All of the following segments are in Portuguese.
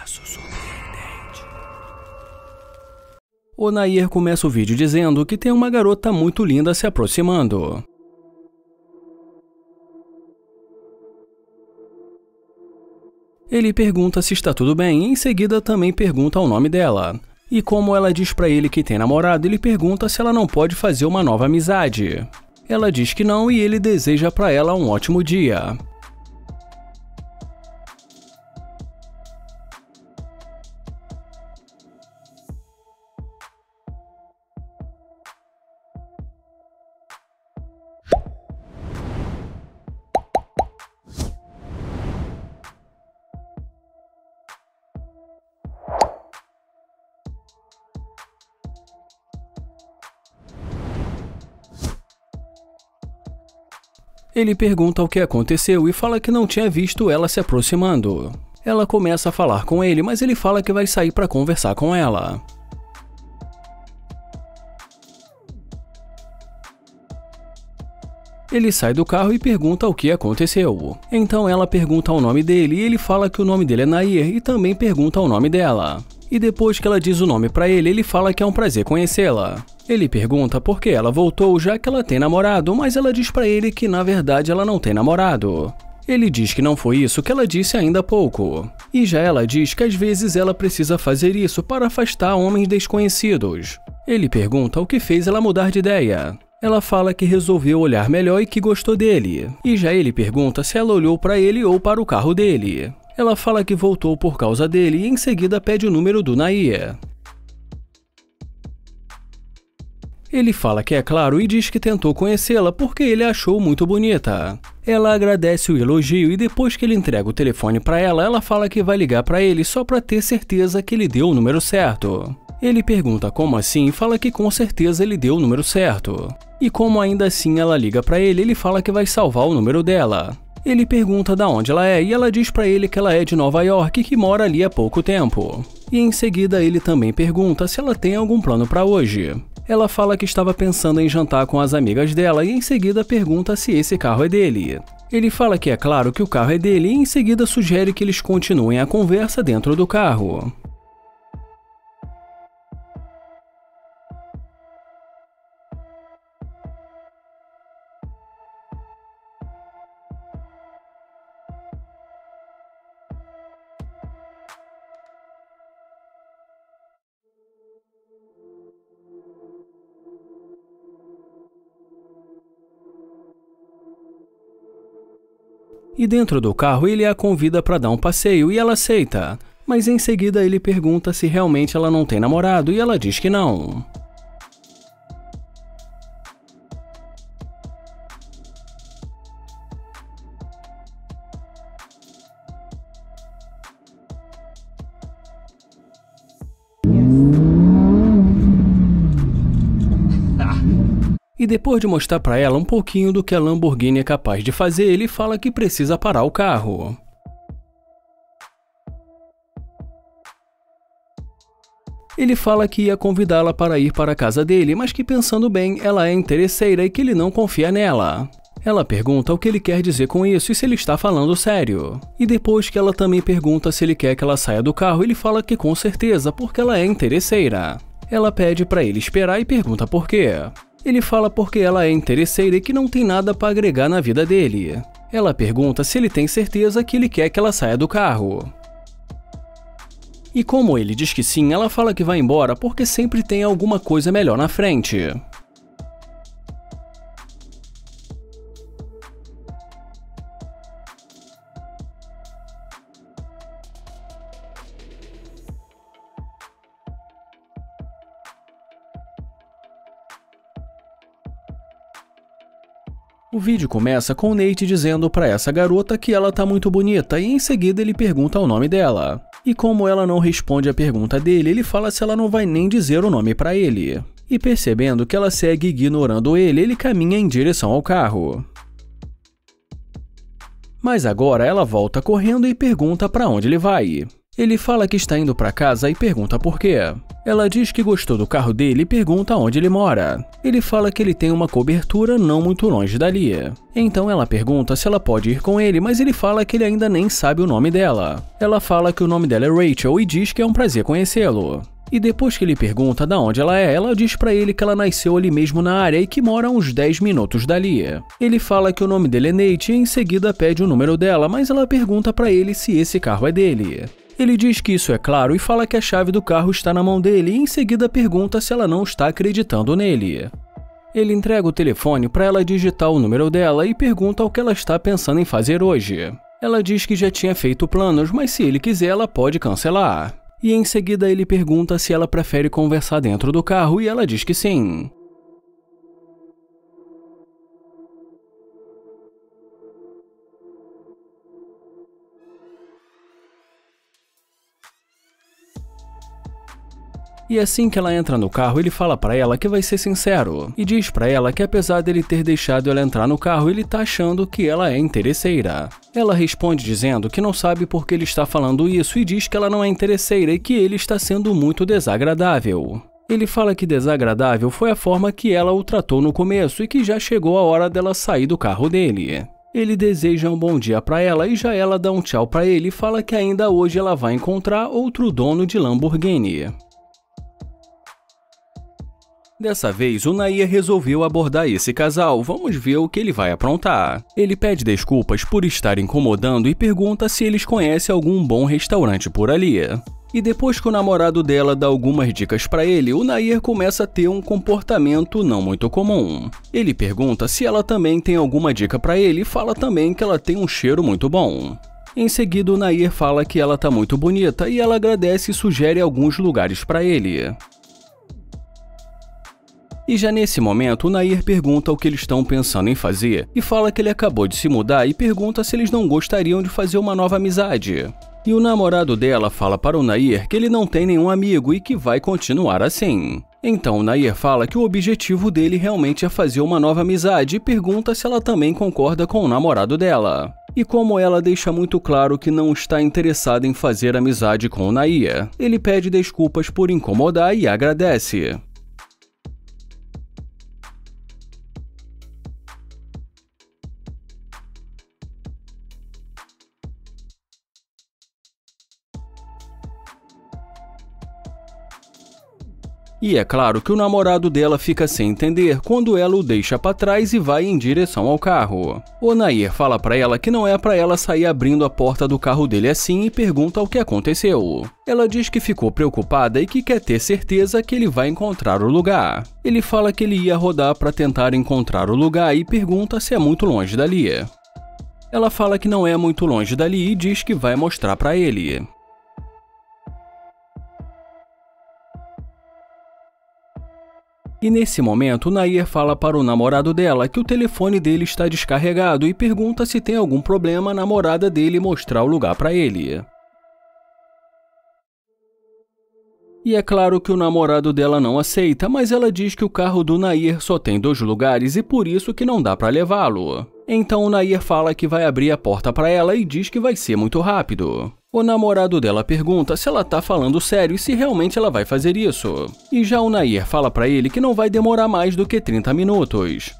Caso surpreendente. O Nair começa o vídeo dizendo que tem uma garota muito linda se aproximando. Ele pergunta se está tudo bem e em seguida também pergunta o nome dela. E como ela diz pra ele que tem namorado, ele pergunta se ela não pode fazer uma nova amizade. Ela diz que não e ele deseja pra ela um ótimo dia. Ele pergunta o que aconteceu e fala que não tinha visto ela se aproximando. Ela começa a falar com ele, mas ele fala que vai sair para conversar com ela. Ele sai do carro e pergunta o que aconteceu. Então ela pergunta o nome dele e ele fala que o nome dele é Nair e também pergunta o nome dela. E depois que ela diz o nome pra ele, ele fala que é um prazer conhecê-la. Ele pergunta por que ela voltou já que ela tem namorado, mas ela diz pra ele que na verdade ela não tem namorado. Ele diz que não foi isso que ela disse ainda há pouco. E já ela diz que às vezes ela precisa fazer isso para afastar homens desconhecidos. Ele pergunta o que fez ela mudar de ideia. Ela fala que resolveu olhar melhor e que gostou dele. E já ele pergunta se ela olhou para ele ou para o carro dele. Ela fala que voltou por causa dele e em seguida pede o número do Nair. Ele fala que é claro e diz que tentou conhecê-la porque ele a achou muito bonita. Ela agradece o elogio e depois que ele entrega o telefone para ela, ela fala que vai ligar para ele só para ter certeza que ele deu o número certo. Ele pergunta como assim e fala que com certeza ele deu o número certo. E como ainda assim ela liga para ele, ele fala que vai salvar o número dela. Ele pergunta de onde ela é e ela diz pra ele que ela é de Nova York e que mora ali há pouco tempo. E em seguida ele também pergunta se ela tem algum plano pra hoje. Ela fala que estava pensando em jantar com as amigas dela e em seguida pergunta se esse carro é dele. Ele fala que é claro que o carro é dele e em seguida sugere que eles continuem a conversa dentro do carro. E dentro do carro ele a convida para dar um passeio e ela aceita, mas em seguida ele pergunta se realmente ela não tem namorado e ela diz que não. E depois de mostrar para ela um pouquinho do que a Lamborghini é capaz de fazer, ele fala que precisa parar o carro. Ele fala que ia convidá-la para ir para a casa dele, mas que pensando bem, ela é interesseira e que ele não confia nela. Ela pergunta o que ele quer dizer com isso e se ele está falando sério. E depois que ela também pergunta se ele quer que ela saia do carro, ele fala que com certeza, porque ela é interesseira. Ela pede para ele esperar e pergunta por quê. Ele fala porque ela é interesseira e que não tem nada para agregar na vida dele. Ela pergunta se ele tem certeza que ele quer que ela saia do carro. E como ele diz que sim, ela fala que vai embora porque sempre tem alguma coisa melhor na frente. O vídeo começa com o Nate dizendo para essa garota que ela tá muito bonita e em seguida ele pergunta o nome dela. E como ela não responde a pergunta dele, ele fala se ela não vai nem dizer o nome para ele. E percebendo que ela segue ignorando ele, ele caminha em direção ao carro. Mas agora ela volta correndo e pergunta para onde ele vai. Ele fala que está indo para casa e pergunta por quê. Ela diz que gostou do carro dele e pergunta onde ele mora. Ele fala que ele tem uma cobertura não muito longe dali. Então ela pergunta se ela pode ir com ele, mas ele fala que ele ainda nem sabe o nome dela. Ela fala que o nome dela é Rachel e diz que é um prazer conhecê-lo. E depois que ele pergunta de onde ela diz pra ele que ela nasceu ali mesmo na área e que mora a uns 10 minutos dali. Ele fala que o nome dele é Nate e em seguida pede o número dela, mas ela pergunta pra ele se esse carro é dele. Ele diz que isso é claro e fala que a chave do carro está na mão dele e em seguida pergunta se ela não está acreditando nele. Ele entrega o telefone para ela digitar o número dela e pergunta o que ela está pensando em fazer hoje. Ela diz que já tinha feito planos, mas se ele quiser ela pode cancelar. E em seguida ele pergunta se ela prefere conversar dentro do carro e ela diz que sim. E assim que ela entra no carro, ele fala pra ela que vai ser sincero e diz pra ela que apesar dele ter deixado ela entrar no carro, ele tá achando que ela é interesseira. Ela responde dizendo que não sabe por que ele está falando isso e diz que ela não é interesseira e que ele está sendo muito desagradável. Ele fala que desagradável foi a forma que ela o tratou no começo e que já chegou a hora dela sair do carro dele. Ele deseja um bom dia pra ela e já ela dá um tchau pra ele e fala que ainda hoje ela vai encontrar outro dono de Lamborghini. Dessa vez, o Nair resolveu abordar esse casal, vamos ver o que ele vai aprontar. Ele pede desculpas por estar incomodando e pergunta se eles conhecem algum bom restaurante por ali. E depois que o namorado dela dá algumas dicas pra ele, o Nair começa a ter um comportamento não muito comum. Ele pergunta se ela também tem alguma dica pra ele e fala também que ela tem um cheiro muito bom. Em seguida, o Nair fala que ela tá muito bonita e ela agradece e sugere alguns lugares pra ele. E já nesse momento, o Nair pergunta o que eles estão pensando em fazer e fala que ele acabou de se mudar e pergunta se eles não gostariam de fazer uma nova amizade. E o namorado dela fala para o Nair que ele não tem nenhum amigo e que vai continuar assim. Então o Nair fala que o objetivo dele realmente é fazer uma nova amizade e pergunta se ela também concorda com o namorado dela. E como ela deixa muito claro que não está interessada em fazer amizade com o Nair, ele pede desculpas por incomodar e agradece. E é claro que o namorado dela fica sem entender quando ela o deixa para trás e vai em direção ao carro. O Nair fala para ela que não é para ela sair abrindo a porta do carro dele assim e pergunta o que aconteceu. Ela diz que ficou preocupada e que quer ter certeza que ele vai encontrar o lugar. Ele fala que ele ia rodar para tentar encontrar o lugar e pergunta se é muito longe dali. Ela fala que não é muito longe dali e diz que vai mostrar para ele. E nesse momento, o Nair fala para o namorado dela que o telefone dele está descarregado e pergunta se tem algum problema a namorada dele mostrar o lugar para ele. E é claro que o namorado dela não aceita, mas ela diz que o carro do Nair só tem 2 lugares e por isso que não dá para levá-lo. Então o Nair fala que vai abrir a porta para ela e diz que vai ser muito rápido. O namorado dela pergunta se ela tá falando sério e se realmente ela vai fazer isso. E já o Nair fala para ele que não vai demorar mais do que 30 minutos.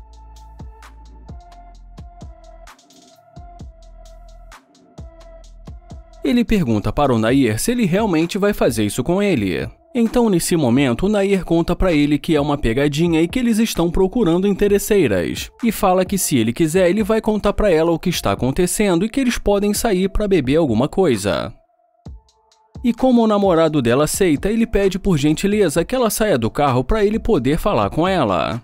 Ele pergunta para o Nair se ele realmente vai fazer isso com ele. Então, nesse momento, o Nair conta para ele que é uma pegadinha e que eles estão procurando interesseiras. E fala que se ele quiser, ele vai contar para ela o que está acontecendo e que eles podem sair para beber alguma coisa. E como o namorado dela aceita, ele pede por gentileza que ela saia do carro para ele poder falar com ela.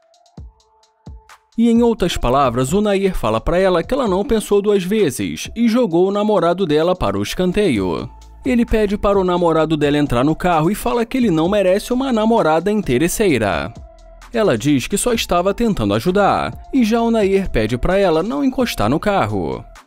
E em outras palavras, o Nair fala para ela que ela não pensou 2 vezes e jogou o namorado dela para o escanteio. Ele pede para o namorado dela entrar no carro e fala que ele não merece uma namorada interesseira. Ela diz que só estava tentando ajudar, e já o Nair pede para ela não encostar no carro.